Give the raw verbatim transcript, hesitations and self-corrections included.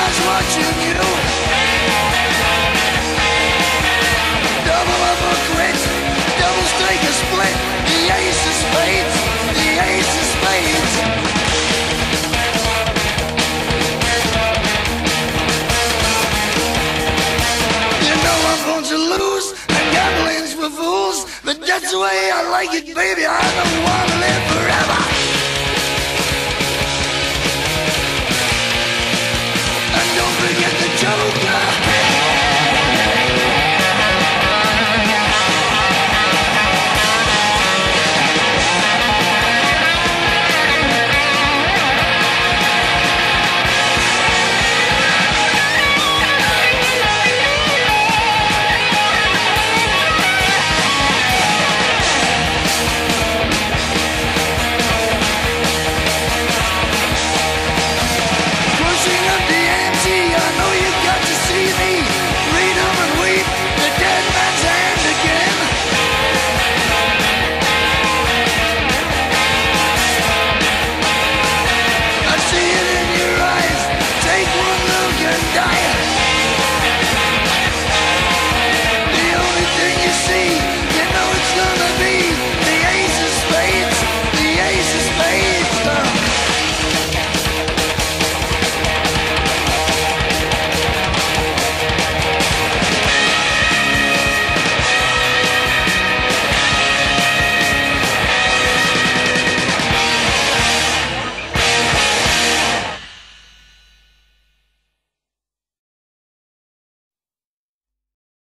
eyes watching you. Double up or quit, double strike or split. The ace of spades, the ace of spades. You know I'm going to lose, and gambling's for fools. But that's the way I like it, baby. I don't want to live forever.